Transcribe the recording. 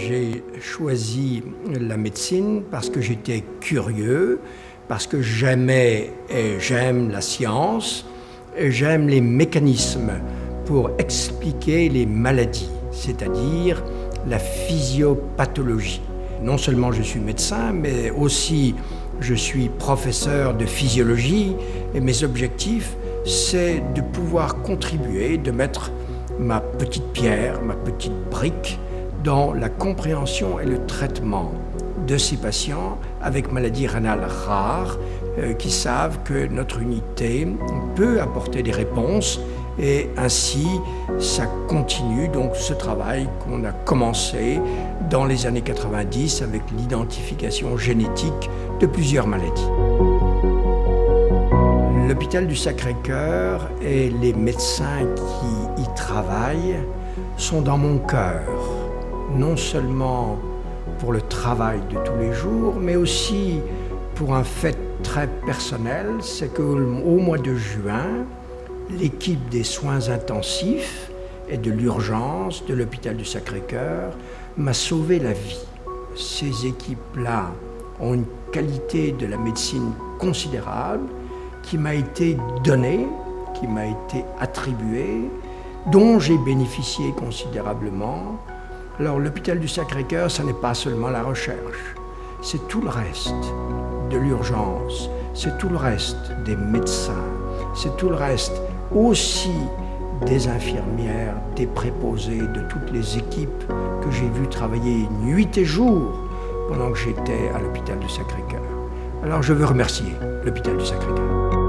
J'ai choisi la médecine parce que j'étais curieux, parce que j'aimais et j'aime la science, et j'aime les mécanismes pour expliquer les maladies, c'est-à-dire la physiopathologie. Non seulement je suis médecin, mais aussi je suis professeur de physiologie et mes objectifs, c'est de pouvoir contribuer, de mettre ma petite pierre, ma petite brique dans la compréhension et le traitement de ces patients avec maladies rénales rares qui savent que notre unité peut apporter des réponses et ainsi ça continue donc ce travail qu'on a commencé dans les années 90 avec l'identification génétique de plusieurs maladies. L'hôpital du Sacré-Cœur et les médecins qui y travaillent sont dans mon cœur, non seulement pour le travail de tous les jours, mais aussi pour un fait très personnel, c'est qu'au mois de juin, l'équipe des soins intensifs et de l'urgence de l'hôpital du Sacré-Cœur m'a sauvé la vie. Ces équipes-là ont une qualité de la médecine considérable qui m'a été donnée, qui m'a été attribuée, dont j'ai bénéficié considérablement. Alors l'hôpital du Sacré-Cœur, ce n'est pas seulement la recherche, c'est tout le reste de l'urgence, c'est tout le reste des médecins, c'est tout le reste aussi des infirmières, des préposés, de toutes les équipes que j'ai vues travailler nuit et jour pendant que j'étais à l'hôpital du Sacré-Cœur. Alors je veux remercier l'hôpital du Sacré-Cœur.